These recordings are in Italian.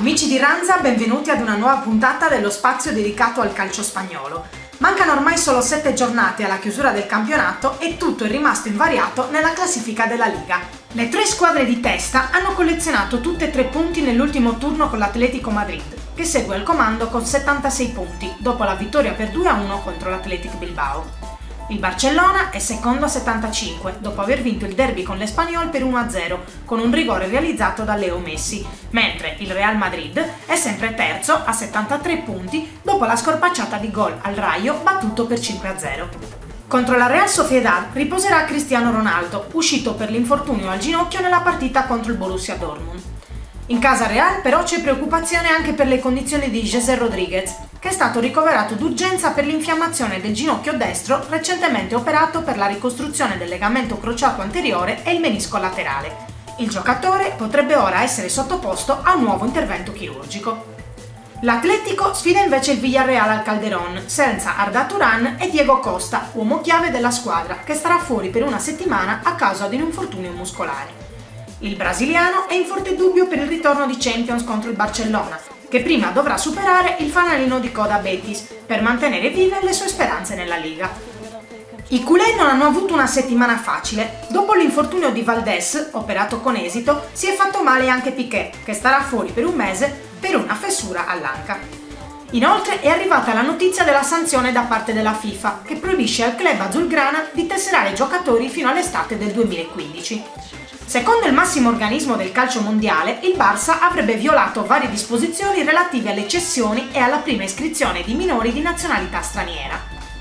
Amici di Ranza, benvenuti ad una nuova puntata dello spazio dedicato al calcio spagnolo. Mancano ormai solo 7 giornate alla chiusura del campionato e tutto è rimasto invariato nella classifica della Liga. Le 3 squadre di testa hanno collezionato tutte e 3 punti nell'ultimo turno con l'Atlético Madrid, che segue al comando con 76 punti, dopo la vittoria per 2-1 contro l'Athletic Bilbao. Il Barcellona è secondo a 75, dopo aver vinto il derby con l'Espanyol per 1-0, con un rigore realizzato da Leo Messi, mentre il Real Madrid è sempre terzo a 73 punti, dopo la scorpacciata di gol al Rayo battuto per 5-0. Contro la Real Sociedad riposerà Cristiano Ronaldo, uscito per l'infortunio al ginocchio nella partita contro il Borussia Dortmund. In casa Real però c'è preoccupazione anche per le condizioni di José Rodríguez, che è stato ricoverato d'urgenza per l'infiammazione del ginocchio destro recentemente operato per la ricostruzione del legamento crociato anteriore e il menisco laterale. Il giocatore potrebbe ora essere sottoposto a un nuovo intervento chirurgico. L'Atlético sfida invece il Villarreal al Calderón, senza Arda Turan e Diego Costa, uomo chiave della squadra, che starà fuori per una settimana a causa di un infortunio muscolare. Il brasiliano è in forte dubbio per il ritorno di Champions contro il Barcellona, che prima dovrà superare il fanalino di coda Betis per mantenere vive le sue speranze nella Liga. I culé non hanno avuto una settimana facile. Dopo l'infortunio di Valdés, operato con esito, si è fatto male anche Piqué, che starà fuori per un mese per una fessura all'anca. Inoltre è arrivata la notizia della sanzione da parte della FIFA, che proibisce al club azulgrana di tesserare giocatori fino all'estate del 2015. Secondo il massimo organismo del calcio mondiale, il Barça avrebbe violato varie disposizioni relative alle cessioni e alla prima iscrizione di minori di nazionalità straniera.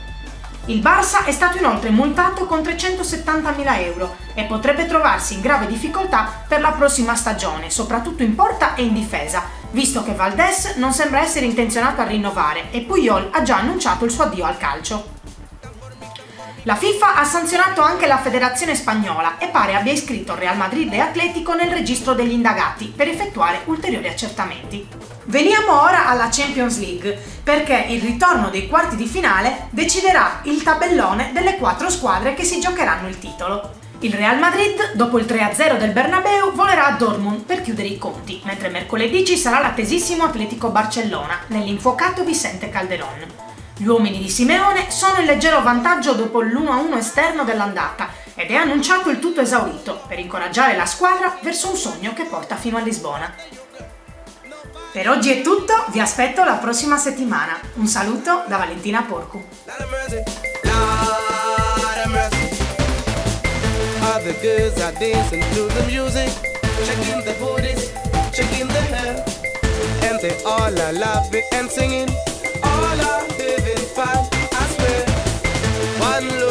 Il Barça è stato inoltre multato con 370.000 euro e potrebbe trovarsi in grave difficoltà per la prossima stagione, soprattutto in porta e in difesa, visto che Valdés non sembra essere intenzionato a rinnovare e Puyol ha già annunciato il suo addio al calcio. La FIFA ha sanzionato anche la Federazione Spagnola e pare abbia iscritto Real Madrid e Atletico nel registro degli indagati per effettuare ulteriori accertamenti. Veniamo ora alla Champions League, perché il ritorno dei quarti di finale deciderà il tabellone delle 4 squadre che si giocheranno il titolo. Il Real Madrid, dopo il 3-0 del Bernabéu, volerà a Dortmund per chiudere i conti, mentre mercoledì ci sarà l'attesissimo Atletico Barcellona nell'infuocato Vicente Calderón. Gli uomini di Simeone sono in leggero vantaggio dopo l'1-1 esterno dell'andata ed è annunciato il tutto esaurito per incoraggiare la squadra verso un sogno che porta fino a Lisbona. Per oggi è tutto, vi aspetto la prossima settimana. Un saluto da Valentina Porcu. All are living fine, I swear. One